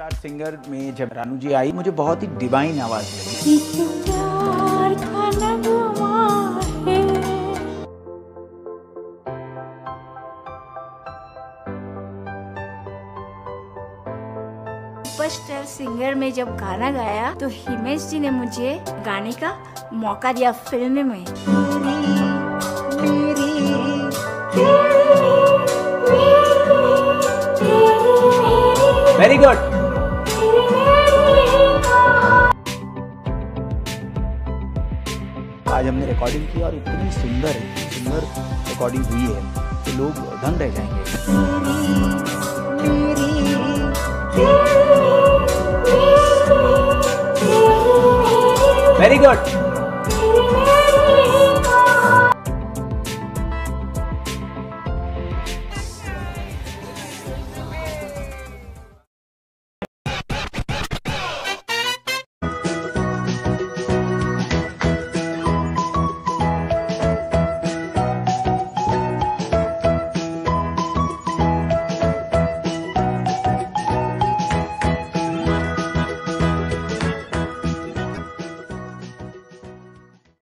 Superstar singer में जब रानू जी आई, मुझे बहुत ही डिवाइन आवाज लगी। सुपरस्टार सिंगर में जब गाना गाया तो हिमेश जी ने मुझे गाने का मौका दिया फिल्म में। Very good. आज हमने रिकॉर्डिंग की और इतनी सुंदर रिकॉर्डिंग हुई है कि लोग दंग रह जाएंगे। Very good.